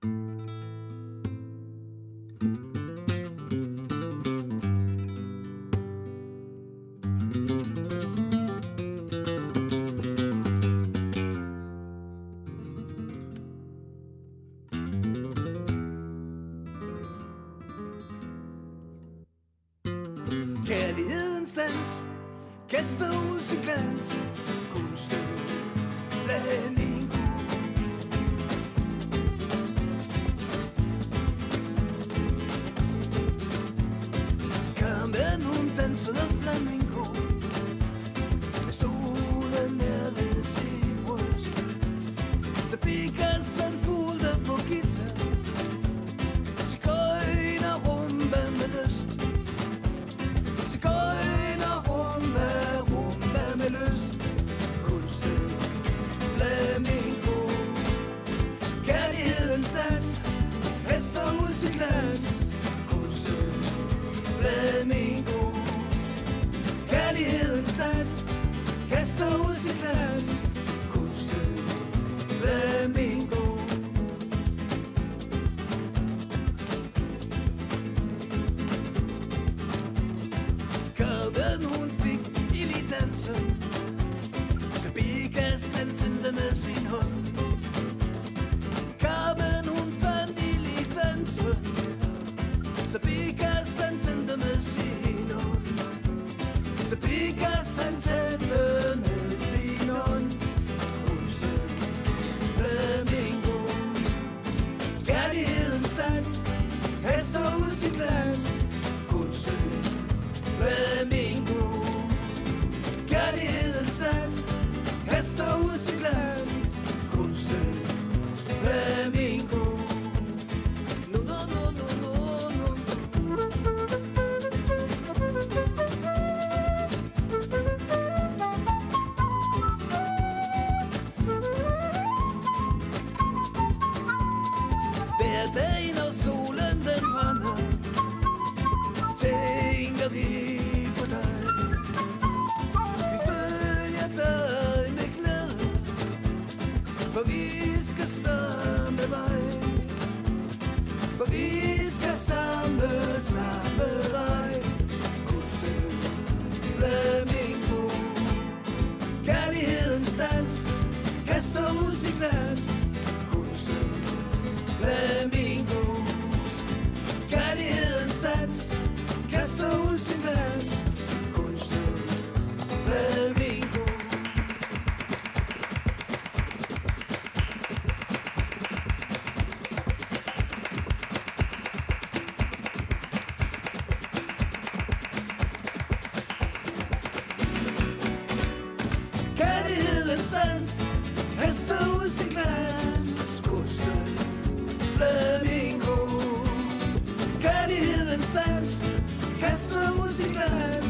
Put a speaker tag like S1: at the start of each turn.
S1: Kærlighedens dans kaster ud sin glans. Kunsten flamingo. Carmen, hun dansede flamingo med solen nær ved sit bryst. Så Picasso fulgte på guitar. Sigøjner rumba med lyst. Sigøjner rumba med lyst. Kunsten flamingo. Kærlighedens dans kaster ud sit glans. Kunsten flamingo. Kærlighedens dans kaster ud sit glans. Kunsten flamingo. Carmen, hun fik ild i dansen. Så Picasso tændte med sin hånd. Carmen, hun fandt ild i dansen. Så Picasso tændte med sin hånd. Så Picasso tændte med sin hånd. Kunsten flamingo. Kærlighedens dans kaster ud sit glans. Kunsten flamingo. Kærlighedens dans kaster ud sit glans. Kunsten flamingo. No, no, no, no, no, no, no. Hver dag når solen den brænder, tænker vi på dig. Vi følger dig med glæde, for vi skal samme vej. For vi skal samme vej. Kunsten flamingo. Kærlighedens dans kaster ud sit glans. Kunsten flamingo. Kærlighedens dans kaster ud sin glans. Kunsten flamingo. Kærlighedens dans kaster ud sin glans. Kunsten flamingo. Kærlighedens dans kaster ud sin glans.